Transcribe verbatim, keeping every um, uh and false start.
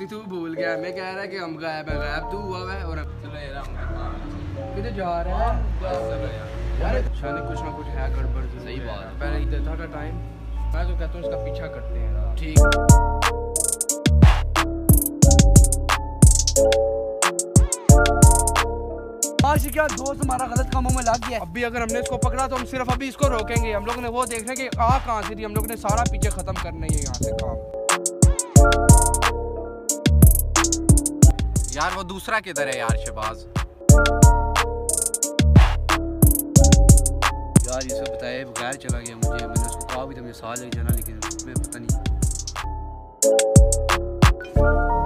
तू भूल गया, मैं कह रहा है कि हम गायब है, गायब तू हुआ है। और चलो यार किधर जा रहा है यार? शानी कुछ ना कुछ है गड़बड़। सही बात है। पहले इधर था का टाइम, मैं तो कहता हूँ इसका पीछा करते हैं। ठीक आज क्या दोस्त हमारा गलत कामों में लग गया। अभी अगर हमने इसको पकड़ा तो हम सिर्फ अभी इसको रोकेंगे। हम लोग ने वो देखना कि आ कहाँ से थी, हम लोग ने सारा पीछे खत्म करना है यहाँ से काम। यार वो दूसरा किधर है यार? शहबाज यार ये सब बताए बगैर चला गया मुझे। मैंने उसको कहा भी था मुझे साल लग जाना, लेकिन मैं पता नहीं।